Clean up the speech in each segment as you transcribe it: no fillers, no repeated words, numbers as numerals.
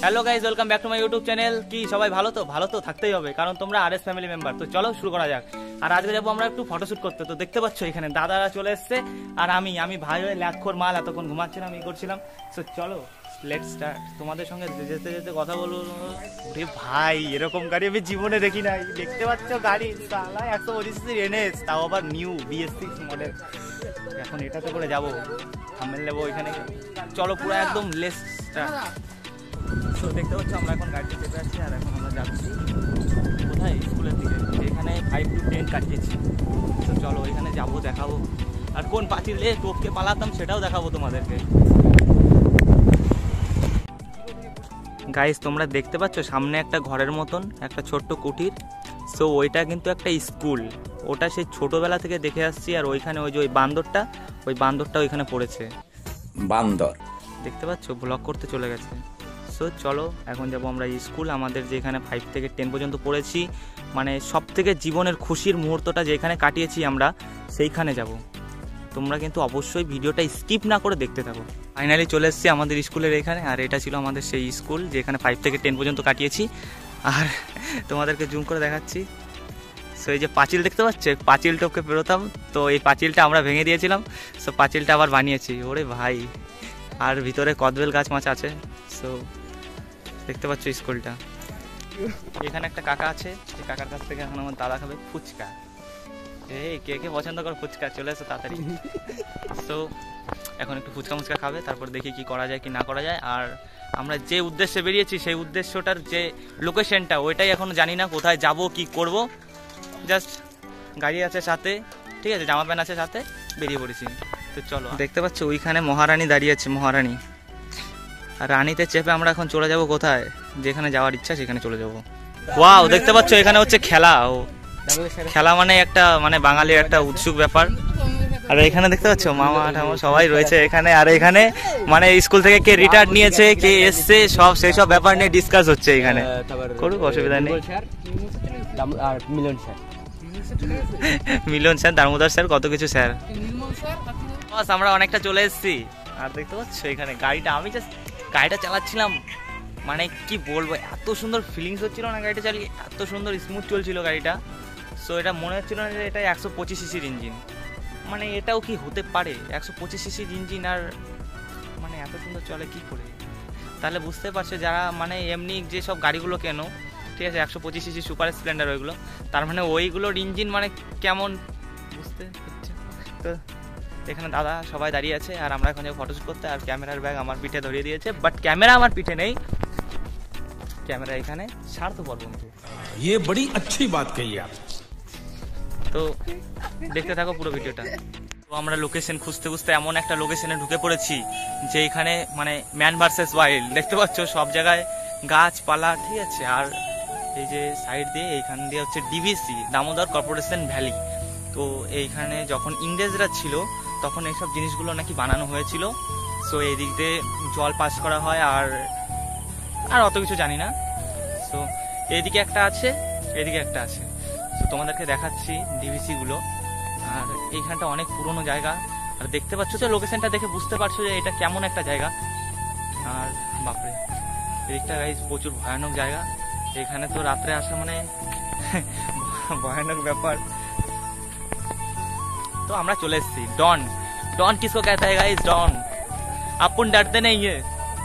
Hello guys, welcome back to my YouTube channel. কি সবাই ভালো তো? ভালো তো থাকতেই হবে, কারণ তোমরা আরএস ফ্যামিলি মেম্বার। তো চলো শুরু করা যাক। আর আজকে যাবো আমরা একটু ফটোশুট করতে। তো দেখতে পাচ্ছ এখানে দাদারা চলে এসছে, আর আমি ভাই হয়ে ল্যাথখোর মাল এতক্ষণ ঘুমাচ্ছিলাম, করছিলাম। তো চলো লেটস স্টার্ট। তোমাদের সঙ্গে যেতে যেতে কথা বলবো। ওরে ভাই, এরকম গাড়ি আমি জীবনে দেখি নাই। দেখতে পাচ্ছ গাড়ি 125 এনএস, তাও আবার নিউ BS6 মডেল। এখন এটাতে করে যাবো, থাম্বনেল নেবো এখানে। চলো পুরো একদম লেটস স্টার্ট। তো দেখতে পাচ্ছ আমরা এখন গাড়িতে চেপে আছি, আর এখন আমরা যাচ্ছি কোথায়? স্কুলের দিকে, যেখানে 5 to 10 কাটিয়েছি। তো চলো ওইখানে যাবো, দেখাবো। আর কোন পাঁচিলে টপকে পালাতাম সেটাও দেখাবো তোমাদেরকে। গাইস, তোমরা দেখতে পাচ্ছ সামনে একটা ঘরের মতন একটা ছোট্ট কুটির। সো ওইটা কিন্তু একটা স্কুল। ওটা সেই ছোটবেলা থেকে দেখে আসছি। আর ওইখানে ওই যে ওই বান্দরটা ওইখানে পড়েছে। বান্দর দেখতে পাচ্ছ, ব্লগ করতে চলে গেছে। সো চলো এখন যাবো আমরা স্কুল। আমাদের যেখানে 5 থেকে 10 পর্যন্ত পড়েছি, মানে সব থেকে জীবনের খুশির মুহূর্তটা যেখানে কাটিয়েছি আমরা, সেইখানে যাব। তোমরা কিন্তু অবশ্যই ভিডিওটা স্কিপ না করে দেখতে থাকো। ফাইনালি চলে এসেছি আমাদের স্কুলের এখানে, আর এটা ছিল আমাদের সেই স্কুল যেখানে 5 থেকে 10 পর্যন্ত কাটিয়েছি। আর তোমাদেরকে জুম করে দেখাচ্ছি। সো এই যে পাঁচিল দেখতে পাচ্ছ, পাঁচিল টপকে পেরোতাম। তো এই পাঁচিলটা আমরা ভেঙে দিয়েছিলাম। সো পাঁচিলটা আবার বানিয়েছি। ওরে ভাই, আর ভিতরে কদবেল গাছ মাছ আছে। সো দেখতে পাচ্ছ স্কুলটা। এখানে একটা কাকা আছে, এই কাকার কাছ থেকে এখন আমার দাদা খাবে ফুচকা। এই কে কে পছন্দ করে ফুচকা? চলে এসো তাড়াতাড়ি। সো এখন একটু ফুচকা খাবে, তারপর দেখি কি করা যায় কি না করা যায়। আর আমরা যে উদ্দেশ্যে বেরিয়েছি সেই উদ্দেশ্যটার যে লোকেশনটা, ওইটাই এখন জানি না কোথায় যাব কি করব। জাস্ট গাড়ি আছে সাথে, ঠিক আছে, জামা প্যান্ট আছে সাথে, বেরিয়ে পড়েছি। তো চলো, দেখতে পাচ্ছ ওইখানে মহারানী দাঁড়িয়ে আছে, মহারানী। আর রানীতে চেপে আমরা এখন চলে যাব কোথায়? যেখানে যাওয়ার ইচ্ছা সেখানে চলে যাব। ওয়াও, দেখতে পাচ্ছ এখানে হচ্ছে খেলা। খেলা মানে একটা মানে বাঙালির একটা উৎসুক ব্যাপার। আর এখানে দেখতে পাচ্ছ মামা ঠামা সবাই রয়েছে এখানে। আর এখানে মানে স্কুল থেকে কে রিটায়ার্ড নিয়েছে, কে এসছে, সব সেই সব ব্যাপার নিয়ে ডিসকাস হচ্ছে এখানে। করুক, অসুবিধা নেই। মিলন স্যার, দামোদর স্যার, কত কিছু স্যার। বাস আমরা অনেকটা চলে এসেছি। আর দেখতে পাচ্ছ এখানে গাড়িটা, আমি জাস্ট গাড়িটা চালাচ্ছিলাম, মানে কি বলবো, এত সুন্দর ফিলিংস হচ্ছিল না গাড়িটা চালিয়ে, এত সুন্দর স্মুথ চলছিল গাড়িটা। সো এটা মনে হচ্ছিল না যে এটা 125 সিসির ইঞ্জিন। মানে এটাও কি হতে পারে 125 সিসির ইঞ্জিন, আর মানে এত সুন্দর চলে কি করে? তাহলে বুঝতে পারছো যারা মানে এমনি যেসব গাড়িগুলো কেনো, ঠিক আছে, 125 সিসি সুপার স্প্লেন্ডার ওইগুলো, তার মানে ওইগুলোর ইঞ্জিন মানে কেমন বুঝতে হচ্ছে। তো এখানে দাদা সবাই দাঁড়িয়ে আছে, আর আমরা এখন যাবো ফটোশুট করতে। আর ক্যামেরার ব্যাগ আমার পিঠে ধরিয়ে দিয়েছে, বাট ক্যামেরা আমার পিঠে নেই, ক্যামেরা এখানে স্বার্থপর বন্ধু। ये बड़ी अच्छी बात कही आप। তো দেখতে থাকো পুরো ভিডিওটা। তো আমরা লোকেশন খুঁজতে খুঁজতে এমন একটা লোকেশনে ঢুকে পড়েছি যে এখানে মানে ম্যান ভার্সেস ওয়াইল্ড। দেখতে পাচ্ছ সব জায়গায় গাছপালা, ঠিক আছে। আর এই যে সাইড দিয়ে, এইখান দিয়ে হচ্ছে DVC, দামোদর কর্পোরেশন ভ্যালি। তো এইখানে যখন ইংরেজরা ছিল তখন এইসব জিনিসগুলো নাকি বানানো হয়েছিল। সো এই দিক দিয়ে জল পাস করা হয়, আর অত কিছু জানি না। সো এইদিকে একটা আছে, এদিকে একটা আছে। তো তোমাদেরকে দেখাচ্ছি DVC গুলো। আর এইখানটা অনেক পুরনো জায়গা। আর দেখতে পাচ্ছ তো লোকেশনটা দেখে বুঝতে পারছো যে এটা কেমন একটা জায়গা। আর বাপরে, এদিকটা গাইস প্রচুর ভয়ানক জায়গা। এখানে তো রাত্রে আসা মানে ভয়ানক ব্যাপার। তো আমরা চলে এসেছি ডন। डॉन किसको कहता है गाइस? डॉन। अपन डरते नहीं है,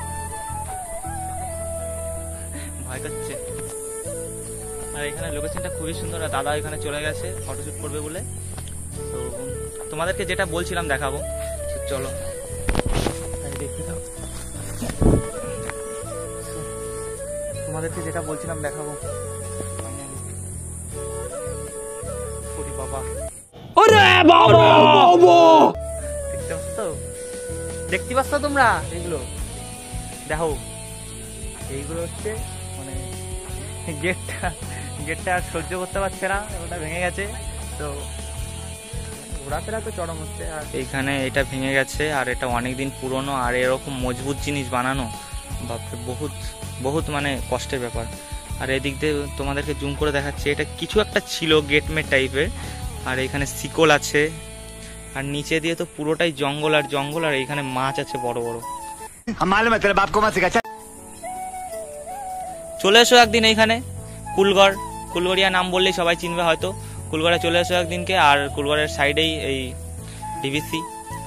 ভয় করছে। আর এখানে লোকেশনটা খুবই সুন্দর। আর দাদা এখানে চলে গেছে ফটোশুট করবে বলে। তো তোমাদেরকে যেটা বলছিলাম দেখাবো। চলো দেখতে দাও, তোমাদেরকে যেটা বলছিলাম দেখাবো। বাবা, দেখতে পাচ্ছ তোমরা? এগুলো দেখো, এইগুলো হচ্ছে মানে গেটটা আর সহ্য করতে পারছে না, ওটা ভেঙে গেছে। তো ঘোরাফেরা তো চরম হচ্ছে। আর এইখানে এটা ভেঙে গেছে, আর এটা অনেকদিন পুরনো। আর এরকম মজবুত জিনিস বানানো বাপরে বহুত বহুত মানে কষ্টের ব্যাপার। আর এদিক দিয়ে তোমাদেরকে জুম করে দেখাচ্ছি, এটা কিছু একটা ছিল গেটমেট টাইপের। আর এখানে শিকল আছে, আর নিচে দিয়ে তো পুরোটাই জঙ্গল আর জঙ্গল। আর এখানে মাছ আছে বড় বড়। চলে এসো একদিন এইখানে কুলগড়িয়া নাম বললেই সবাই চিনবে হয়তো। কুলগড়ে চলে এসো একদিনকে। আর কুলগড়ের সাইডেই এই ডিভিসি।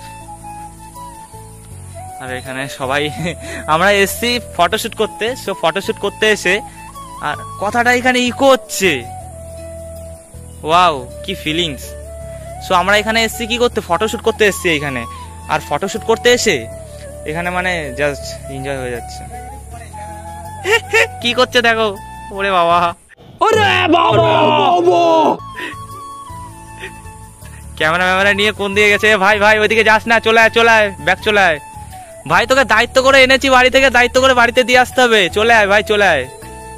আর এখানে সবাই আমরা এসছি ফটোশুট করতে। সো ফটোশুট করতে এসে আর কথাটা এখানে ইকো হচ্ছে, ওয়াও কি ফিলিংস। সো আমরা এখানে এসছি কি করতে, ফটোশুট করতে এসছি এইখানে। আর ফটোশুট করতে এসে এখানে মানে জাস্ট এনজয় হয়ে যাচ্ছে। কি করছে দেখো, ওরে বাবা, ক্যামেরা নিয়ে কোন দিকে গেছে? ভাই ভাই ওইদিকে যাস না, চলে আয় ব্যাক চলে আয় ভাই, তোকে দায়িত্ব করে এনেছি বাড়ি থেকে, দায়িত্ব করে বাড়িতে দিয়ে আসতে হবে। চলে আয় ভাই, চলে আয়।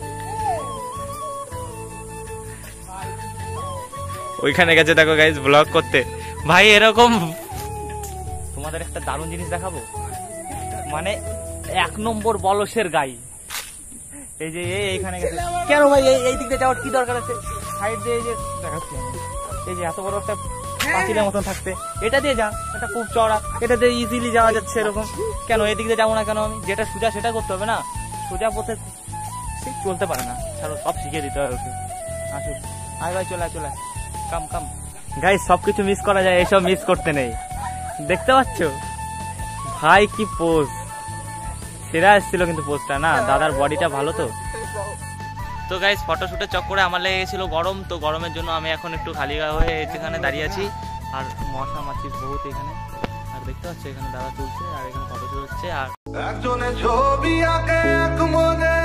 ওইখানে গেছে দেখো গাইস ব্লগ করতে। ভাই এরকম তোমাদের একটা দারুণ জিনিস দেখাবো, মানে 1 নম্বর বলসের গাই। এই যে এইখানে গেছে কেন ভাই? এই দিক দিয়ে যাওয়ার কি দরকার আছে? সাইড দিয়ে এই যে দেখাচ্ছি, এই যে এত বড় একটা পাঁচিলের মতন থাকতে, এটা দিয়ে যা, এটা খুব চড়া, এটা দিয়ে ইজিলি যাওয়া যাচ্ছে। এরকম কেন এদিক দিয়ে যাবো না কেন? আমি যেটা সোজা সেটা করতে হবে না? সোজা পথে চলতে পারে না, ছাড়ো, সব শিখিয়ে দিতে হবে ওকে। আসুক, আয় ভাই, চলে আয় কাম গাইস, সবকিছু মিস করা যায়, এসব মিস করতে নেই। দেখতে পাচ্ছ ভাই কি পোজ, সেরা এসেছিল কিন্তু পোজটা না, দাদার বডিটা ভালো তো গাইস ফটোশুটের চক্করে আমার লেগে গেছিল গরম। তো গরমের জন্য আমি এখন একটু খালি গা হয়ে এখানে দাঁড়িয়ে আছি। আর মশা মাছি বহুত এখানে। আর দেখতে পাচ্ছ এখানে দাদা তুলছে আর এখানে ফটোশুট হচ্ছে। আর একজনে ছবি আঁকে এক মনে,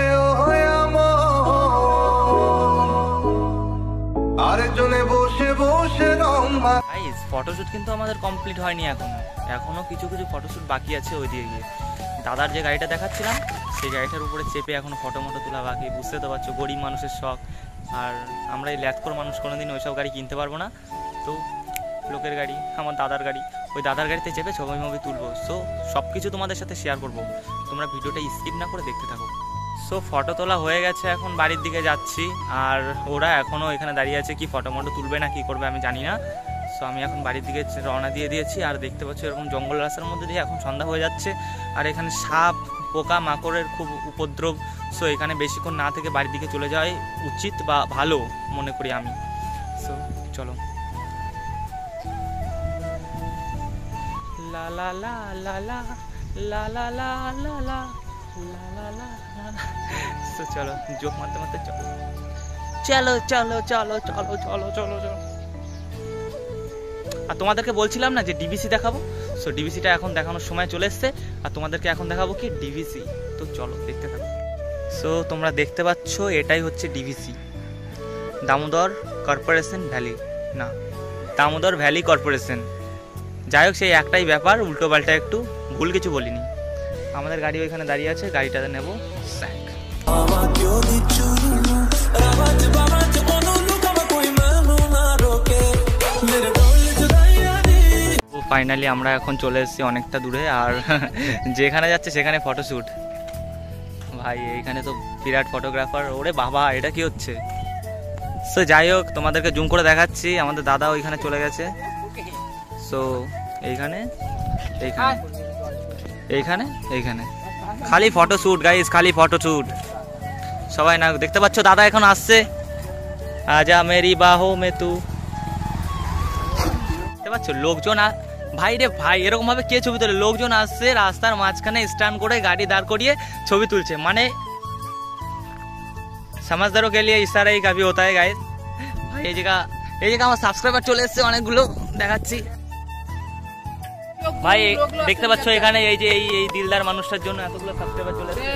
আরেকজনে বসে গাইস ফটোশুট কিন্তু আমাদের কমপ্লিট হয়নি এখনো কিছু ফটোশুট বাকি আছে। ওই দিয়ে গিয়ে দাদার যে গাড়িটা দেখাচ্ছিলাম সেই গাড়িটার উপরে চেপে এখনো ফটো তোলা বাকি। বুঝতে তো পারছো গরিব মানুষের শখ, আর আমরা এই ল্যাথকর মানুষ কোনোদিন ওইসব গাড়ি কিনতে পারবো না। তো লোকের গাড়ি, আমার দাদার গাড়ি, ওই দাদার গাড়িতে চেপে ছবি তুলবো। সো সব কিছু তোমাদের সাথে শেয়ার করবো, তোমরা ভিডিওটা স্কিপ না করে দেখতে থাকো। সো ফটো তোলা হয়ে গেছে, এখন বাড়ির দিকে যাচ্ছি। আর ওরা এখনও এখানে দাঁড়িয়ে আছে, কি ফটো তুলবে না কি করবে আমি জানি না। সো আমি এখন বাড়ির দিকে রওনা দিয়ে দিয়েছি। আর দেখতে পাচ্ছি এরকম জঙ্গল রাস্তার মধ্যে দিয়ে এখন সন্ধ্যা হয়ে যাচ্ছে। আর এখানে সাপ পোকা মাকড়ের খুব উপদ্রব। সো এখানে বেশিক্ষণ না থেকে বাড়ির দিকে চলে যাওয়াই উচিত বা ভালো মনে করি আমি। সো চলো। লা লা লা লা লা লা লা লা লা লা লা লা। সো চলো, জোক মারতে চলো। আর তোমাদেরকে বলছিলাম না যে ডিভিসি দেখাবো। সো ডিভিসিটা এখন দেখানোর সময় চলে এসছে। আর তোমাদেরকে এখন দেখাবো কি ডিভিসি। তো চলো দেখতে থাকো। সো তোমরা দেখতে পাচ্ছ এটাই হচ্ছে ডিভিসি, দামোদর কর্পোরেশন ভ্যালি, না দামোদর ভ্যালি কর্পোরেশন। যাই হোক সেই একটাই ব্যাপার, উল্টো পাল্টা একটু, ভুল কিছু বলিনি। আমাদের গাড়ি ওইখানে দাঁড়িয়ে আছে, গাড়িটাতে নেবো। ফাইনালি আমরা এখন চলে এসেছি অনেকটা দূরে। আর যেখানে যাচ্ছে সেখানে ফটোশুট। ভাই এইখানে তো বিরাট ফটোগ্রাফার, ওরে বাবা এটা কি হচ্ছে। সো যাই হোক তোমাদেরকে জুম করে দেখাচ্ছি, আমাদের দাদা ওইখানে চলে গেছে। সো এইখানে খালি ফটোশুট গাইস, খালি ফটোশুট। সবাই না দেখতে পাচ্ছ দাদা এখন আসছে, আজা মেরি বাহো মে তু। দেখতে পাচ্ছ লোকজন, ভাই রে ভাই এরকম ভাবে কে ছবি তোলে? লোকজন আসছে রাস্তার মাঝখানে স্ট্যান্ড করে গাড়ি দাঁড় করিয়ে ছবি তুলছে, মানে समझदारों के लिए इशारा ही काफी होता है गाइस। ভাই এই জায়গা আমার সাবস্ক্রাইবার চলে এসেছে অনেকগুলো, দেখাচ্ছি ভাই। দেখতে পাচ্ছ এখানে এই যে এই দিলদার মানুষটার জন্য এতগুলো সাবস্ক্রাইবার চলে এসেছে।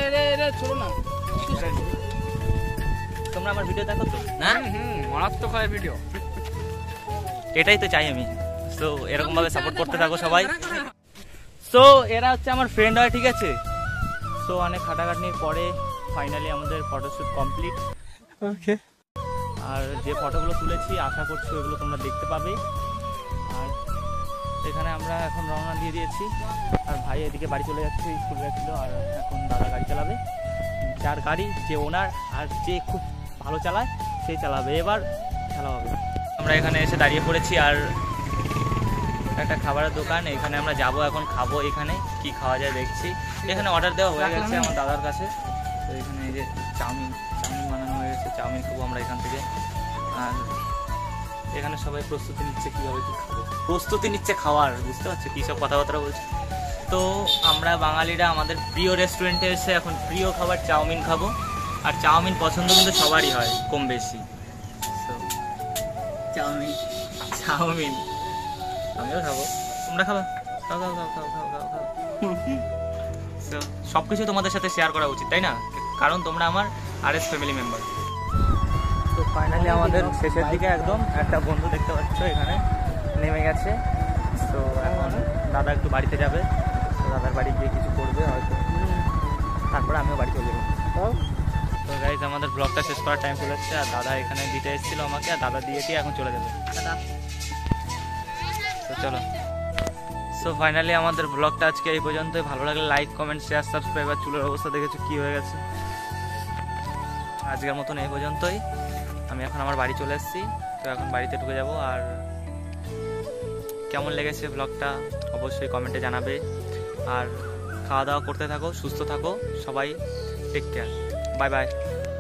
তোমরা আমার ভিডিও দেখো তো না? মারাত্মক হয় ভিডিও, এটাই তো চাই আমি। সো এরকম ভাবে সাপোর্ট করতে থাকো সবাই। সো এরা হচ্ছে আমার ফ্রেন্ড হয়, ঠিক আছে। সো অনেক খাটাখাটনির পরে ফাইনালি আমাদের ফটোশুট কমপ্লিট। ওকে, আর যে ফটোগুলো তুলেছি আশা করছি ওইগুলো তোমরা দেখতে পাবে। আর এখানে আমরা এখন রওনা দিয়ে দিয়েছি। আর ভাই এদিকে বাড়ি চলে যাচ্ছে, স্কুল গেছিলো। আর এখন দাদা গাড়ি চালাবে, যার গাড়ি যে ওনার আর যে খুব ভালো চালায় সেই চালাবে। এবার খেলা হবে। আমরা এখানে এসে দাঁড়িয়ে পড়েছি। আর একটা খাবারের দোকান, এখানে আমরা যাব, এখন খাবো। এখানে কি খাওয়া যায় দেখছি। এখানে অর্ডার দেওয়া হয়ে গেছে আমার দাদার কাছে। তো এখানে এই যে চাউমিন বানানো হয়ে গেছে, চাউমিন খাবো আমরা এখান থেকে। আর এখানে সবাই প্রস্তুতি নিচ্ছে কীভাবে কী খাবে, প্রস্তুতি নিচ্ছে খাওয়ার, বুঝতে পারছো কী সব কথাবার্তা বলছে। তো আমরা বাঙালিরা আমাদের প্রিয় রেস্টুরেন্টে এসে এখন প্রিয় খাবার চাউমিন খাবো। আর চাউমিন পছন্দ কিন্তু সবারই হয় কম বেশি। তো চাউমিন আমিও খাবো, তোমরা খাবা? খাও খাও খাও খাও খাও খাও খাও। তো সব কিছু তোমাদের সাথে শেয়ার করা উচিত, তাই না? কারণ তোমরা আমার RS ফ্যামিলি মেম্বার। তো ফাইনালি আমাদের শেষের দিকে একদম একটা বন্ধু দেখতে পাচ্ছ এখানে নেমে গেছে। তো এখন দাদা একটু বাড়িতে যাবে, তো দাদার বাড়ি গিয়ে কিছু করবে হয়তো, তারপরে আমিও বাড়ি চলে যাবো। তো গাইজ আমাদের ব্লগটা শেষ করার টাইম চলে যাচ্ছে, আর দাদা এখানে দিতে এসেছিলো আমাকে, আর দাদা দিয়ে এখন চলে যাবে। তো চলো, সো ফাইনালি আমাদের ব্লগটা আজকে এই পর্যন্তই। ভালো লাগলে লাইক, কমেন্ট, শেয়ার, সাবস্ক্রাইব। আর চুলের অবস্থা দেখেছো কী হয়ে গেছে। আজকের মতন এই পর্যন্তই। আমি এখন আমার বাড়ি চলে এসেছি, তো এখন বাড়িতে ঢুকে যাব। আর কেমন লেগেছে ব্লগটা অবশ্যই কমেন্টে জানাবে। আর খাওয়া দাওয়া করতে থাকো, সুস্থ থাকো সবাই, টেক কেয়ার, বাই বাই।